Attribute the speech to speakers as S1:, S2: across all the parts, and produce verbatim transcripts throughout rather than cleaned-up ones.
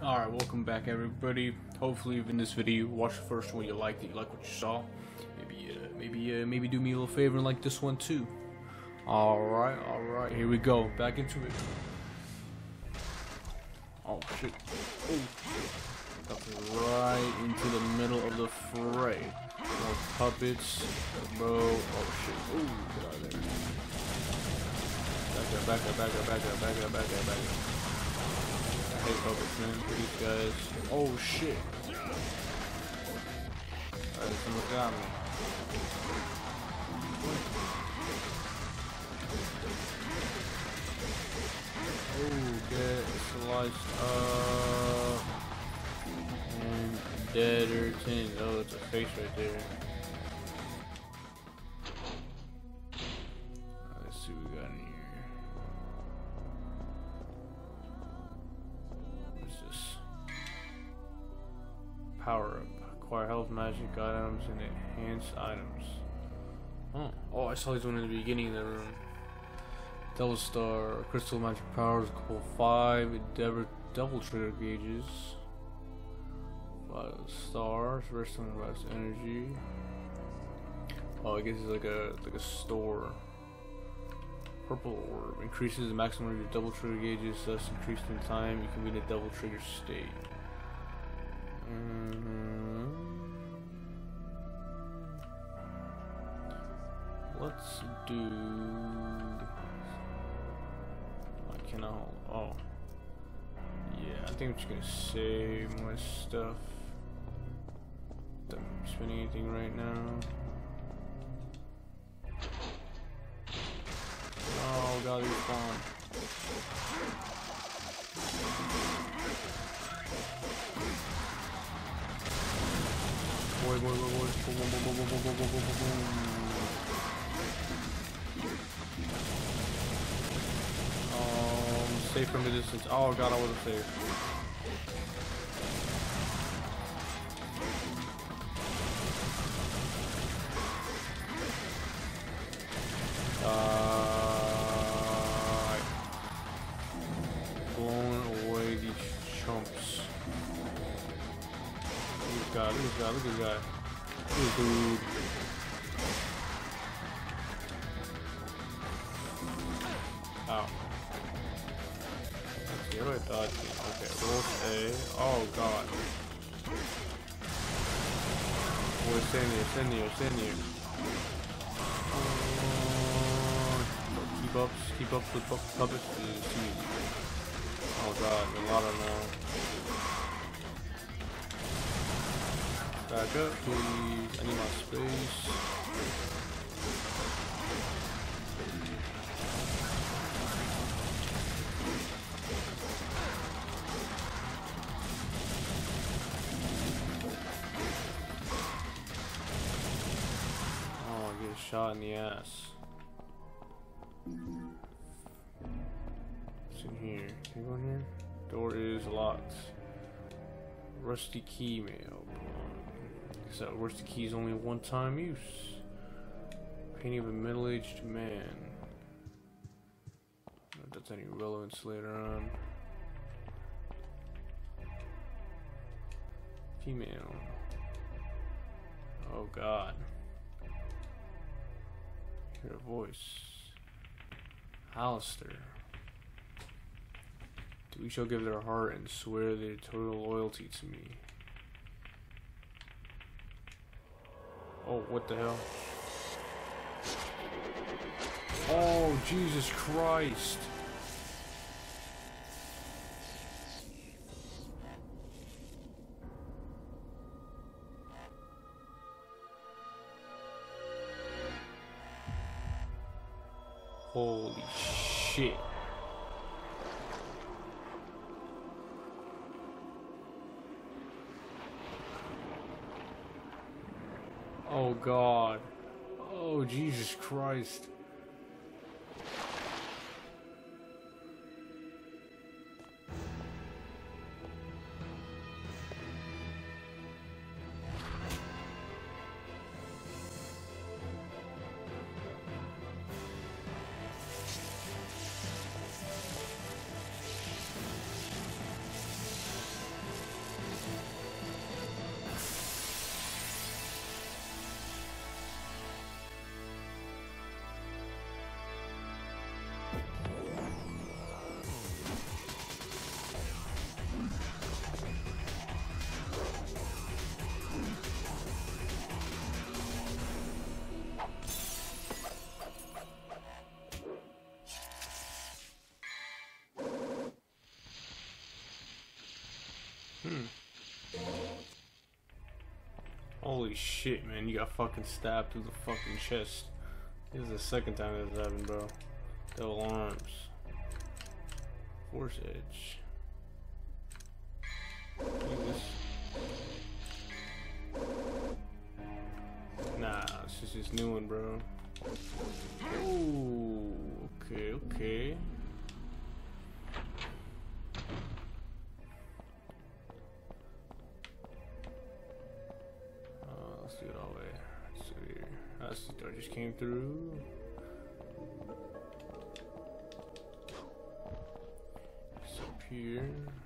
S1: Alright, welcome back everybody. Hopefully in this video you watched the first one, you liked it, you like what you saw. Maybe uh, maybe uh, maybe do me a little favor and like this one too. Alright, alright, here we go. Back into it. Oh shit. Oh. Got right into the middle of the fray. More puppets, bro. Oh shit. Ooh, get out of there. Back up, back up, back up, back up, back up, back up, back up. I hate puppets, man. These guys. Oh shit. Alright, someone got me. Oh, get sliced up. And dead or tin. Oh, it's a face right there. Let's see what we got in here. Power up. Acquire health, magic items, and enhanced items. Oh, oh! I saw these one in the beginning of the room. Devil Star, crystal magic powers, couple five, devil, devil trigger gauges, five stars, rest on rest energy. Oh, I guess it's like a like a store. Purple orb increases the maximum of your double trigger gauges, thus increased in time. You can be in a double trigger state. Mm-hmm. Let's do. I cannot hold. Oh, yeah. I think I'm just gonna save my stuff. Don't spend anything right now. Oh god, he's gone. Boy, boy, boy, boy, boom, boom, boom, boom, boom, boom, boom, boom, boom, boom. Um, safe from the distance. Oh god, I wasn't safe. Uh, blowing away these chumps. Look at this guy, look at this guy. This dude. Ow. Let's see, how do I dodge this? Okay, roll A. Oh god. Boy, stand here, stand here, stand here. Uh, keep up, keep up with puppets. Oh god, a lot of now. Back up, please. I need my space. Oh, I get shot in the ass. What's in here? Can you go in here? Door is locked. Rusty key mail. So, rusty key is only one-time use. Painting of a middle-aged man. I don't know if that's any relevance later on. Female. Oh god. Hear a voice. Alistair. We shall give their heart and swear their total loyalty to me. Oh, what the hell? Oh, Jesus Christ. Holy shit. Oh god. Oh Jesus Christ. Hmm. Holy shit, man. You got fucking stabbed through the fucking chest. This is the second time this has happened, bro. Double arms. Force edge. Jesus. Nah, it's just this new one, bro. Ooh, okay, okay. Uh, let's do it all the way. Let's see here. That's the door just came through. It's up here.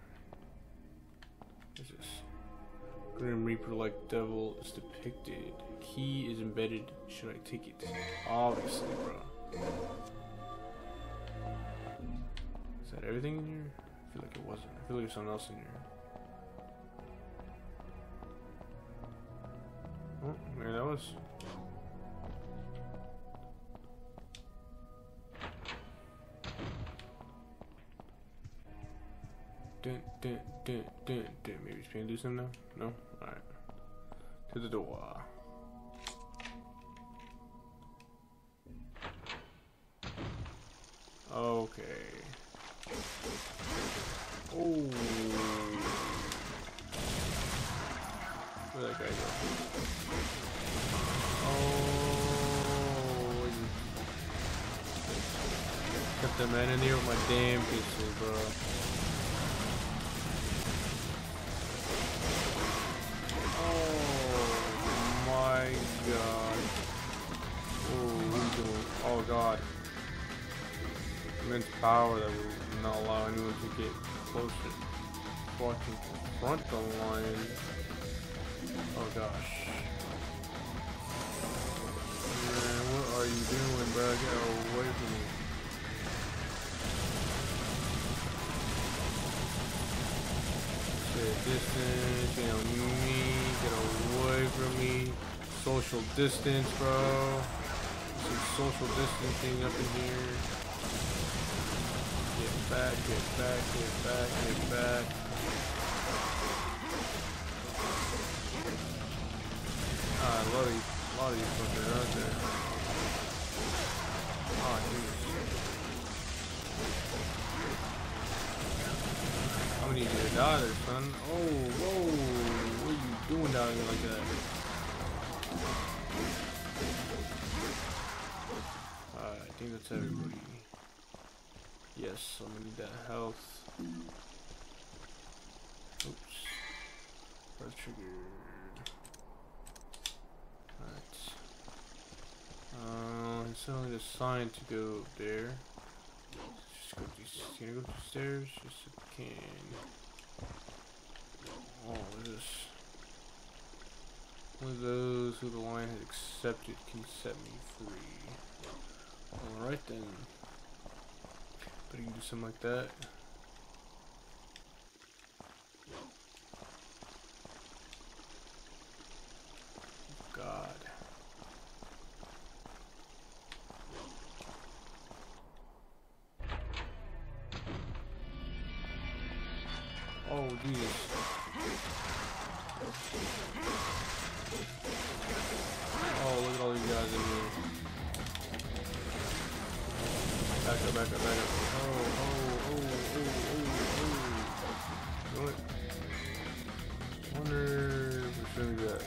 S1: What's this? Grim Reaper-like devil is depicted. Key is embedded. Should I take it? Obviously, bro. Is that everything in here? I feel like it wasn't. I feel like there's something else in here. Oh, there that was. Dun, dun, dun, dun, dun. Maybe it's being loosened now? No? Alright. To the door. Okay. Oh. Where'd that guy go? Oh. Got the man in here with my damn pistol, bro. My God. Oh, what are you doing? Oh God. Immense power that will not allow anyone to get closer. Watching confront the lion. Oh gosh. Man, what are you doing, bro? Get away from me. Stay distance, you know me. Get away from me. Social distance, bro. Some social distancing up in here. Get back, get back, get back, get back. Ah, I love these, a lot of these fuckers out there. Oh, jeez. I'm gonna need you to die there, son. Oh, whoa. What are you doing down here like that? Alright, I think that's everybody. Yes, I'm gonna need that health. Oops. Press triggered. Alright. Uh, it's only assigned to go there. Just go these, can I go up the stairs? Yes, I can. Oh, what is this? Only those who the lion has accepted can set me free. Alright then. But you can do something like that. God. Oh, Jesus. Oh, look at all these guys in here. Back up, back up, back up. Oh, oh, oh, oh, oh, oh. What? I wonder which one we got.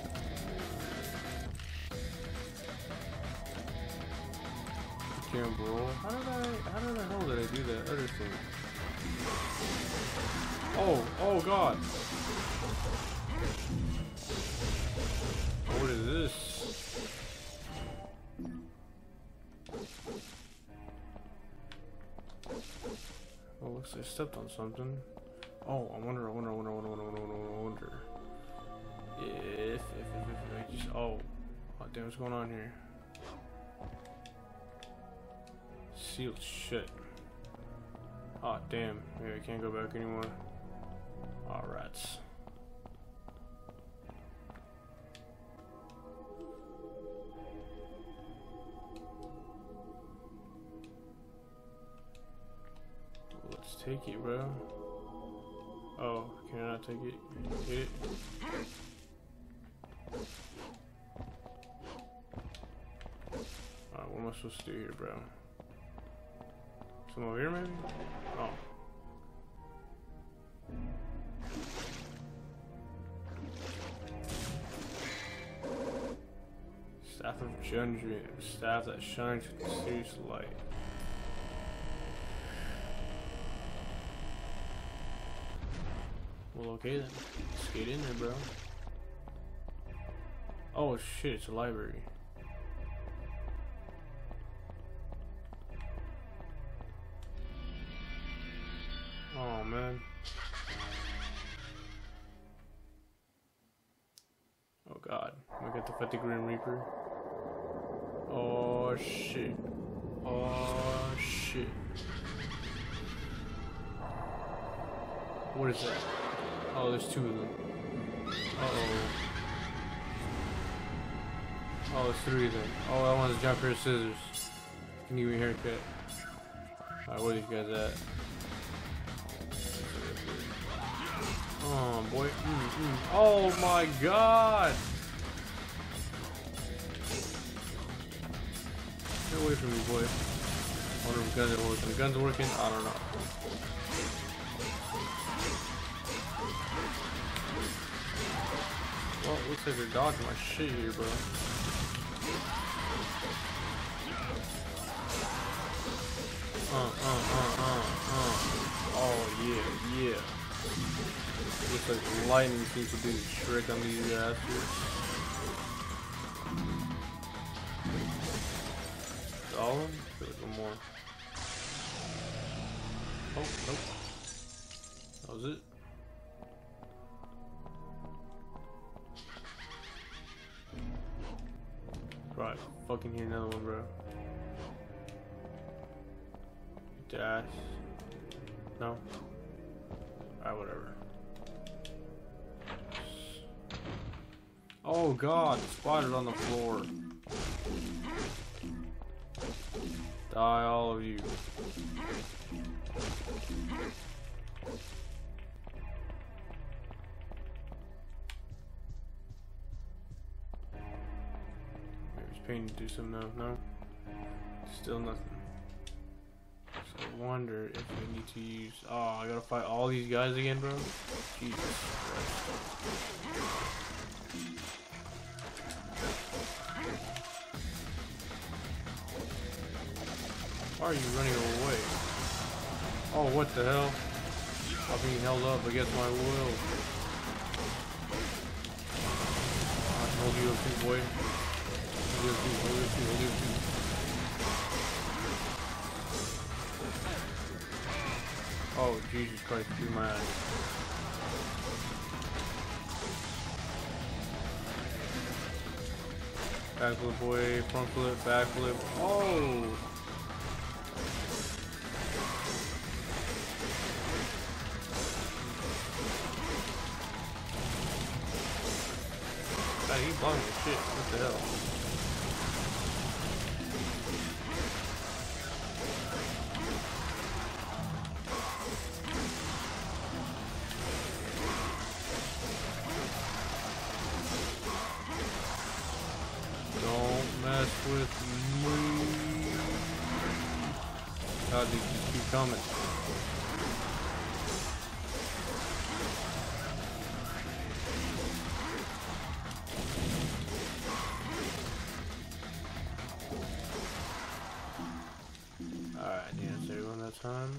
S1: Can't roll. How did I, how did the hell did I do that other thing? Oh, oh God. What is this? Oh, looks like I stepped on something. Oh, I wonder, I wonder, I wonder, I wonder, I wonder, I wonder, I wonder. If, if, if, if, if I just, oh. Oh, damn, what's going on here? Sealed shit. Oh, damn. Yeah, I can't go back anymore. Aw, oh, rats. Let's take it, bro. Oh, can I take it? Get it? Alright, what am I supposed to do here, bro? Some over here, maybe? Oh. Staff of Judgment. Staff that shines with mysterious light. Well, okay then. Let's get in there, bro. Oh shit, it's a library. Oh man. Oh god. We got to fight the Grim Reaper. Oh shit. Oh shit. What is that? Oh, there's two of them. Uh-oh. Oh, there's three of them. Oh, that one's jump pair of scissors. Can you give me a haircut? Alright, where are these guys at? Oh, boy. Mm, mm. Oh, my God! Get away from me, boy. I wonder if guns are working. The guns are working? I don't know. Well, looks like they're dodging my shit here, bro. Uh, uh, uh, uh, uh. Oh, yeah, yeah. Looks like lightning seems to do the trick on these guys here. All of them? There's one more. Oh, nope. That was it. Right, fucking hear another one, bro. Dash. No? Alright, whatever. Oh god, the spider's on the floor. Die, all of you. Pain to do something now. No? Still nothing. So I wonder if I need to use... Oh, I gotta fight all these guys again, bro? Jesus Christ. Why are you running away? Oh, what the hell? I'm being held up against my will. I told you to, boy. Oh, Jesus Christ, through my eyes. Backflip, boy, front flip, backflip. Oh! God, he's blocking the shit. What the hell? With me. God, these just keep coming. Alright, yeah, save on that time.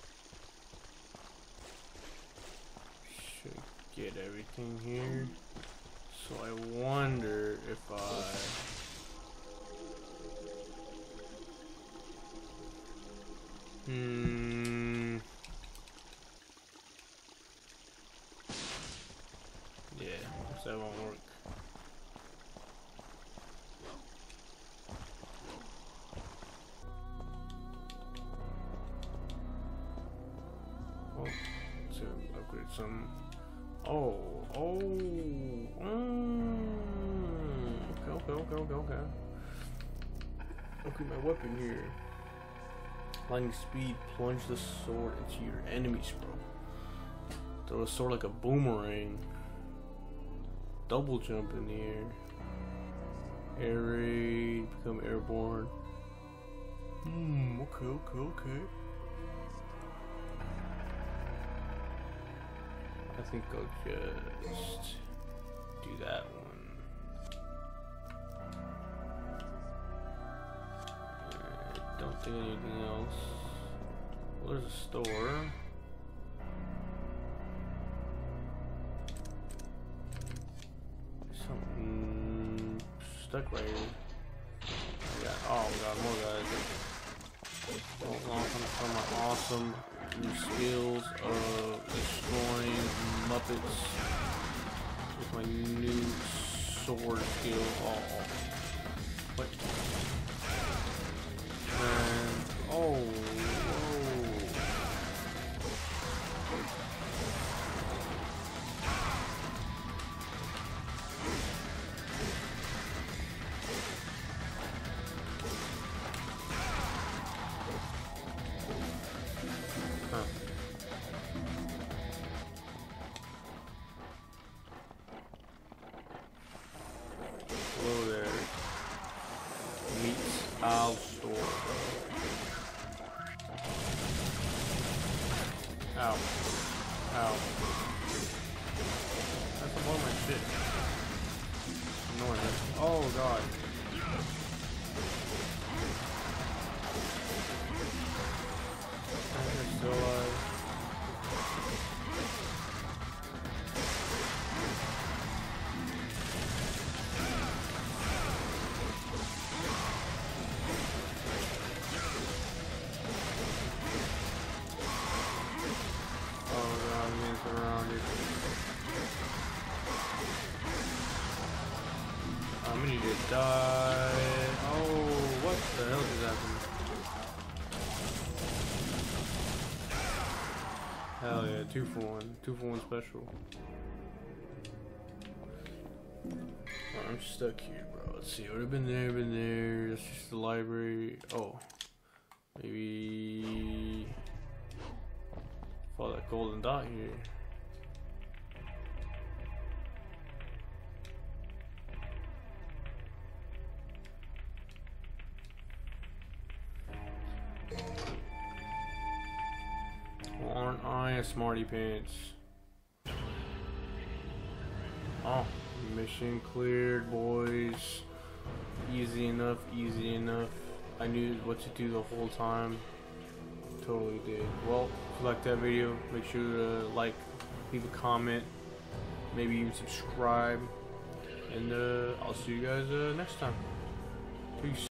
S1: Should get everything here. So I wonder if I... Hmm. Yeah, that won't work. Oh, to upgrade some. Oh, oh. Mm. Okay, okay, okay, okay, okay. Look at my weapon here. Lightning speed, plunge the sword into your enemies, bro. What Throw a sword like a boomerang. Double jump in the air. Air raid, become airborne. Hmm, okay, okay, okay. I think I'll just do that one. I don't think anything else. Well, there's a store. Something stuck right here. I got, oh, we got more guys. Hold on, I'm from my awesome new skills of destroying Muppets with my new sword skill. Oh, what? And oh, whoa. Huh. Hello there. Meets Al store. Ow. Ow. That's a lot of my shit. Annoying. Oh god. I'm still alive. Oh god, I'm getting surrounded. I'm gonna need to die. Oh, what the hell just happened? Hell yeah, two for one. Two for one special. Oh, I'm stuck here, bro. Let's see. Would have been there, been there. That's just the library. Oh. Maybe. Follow that golden dot here. Aren't I a smarty pants? Oh, mission cleared, boys. Easy enough, easy enough. I knew what to do the whole time. Totally did. Well, if you liked that video, make sure to like, leave a comment, maybe even subscribe. And uh, I'll see you guys uh, next time. Peace.